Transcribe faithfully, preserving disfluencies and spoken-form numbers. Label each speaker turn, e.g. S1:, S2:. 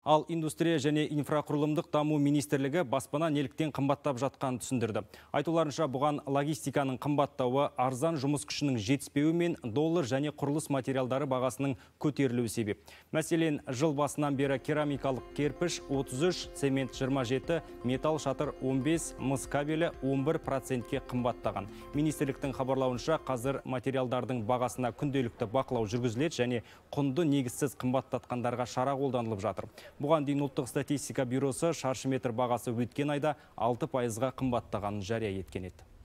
S1: Ал индустрия және инфрақұрылымдық даму министрлігі баспана неліктен қымбаттап жатқанын түсіндірді. Айтуларынша, бұған логистиканың қымбаттауы, арзан жұмыс күшінің жетіспеуі мен доллар және құрылыс материалдары бағасының көтерілуі себеп. Мәселен, жыл басынан бері керамикалық кірпіш отыз үш, цемент жиырма жеті, металл шатыр он бес, мыс кабелі он бір процентке қымбаттаған. Министрліктің хабарлауынша, қазір материалдардың бағасына күнделікті бақылау жүргізіледі және құнды негізсіз қымбаттатқандарға шара қолданылып жатыр. Бұған дейін ұлттық статистика бюросы шаршы метр бағасы өткен айда алты пайызға қымбаттағанын жария еткен еді.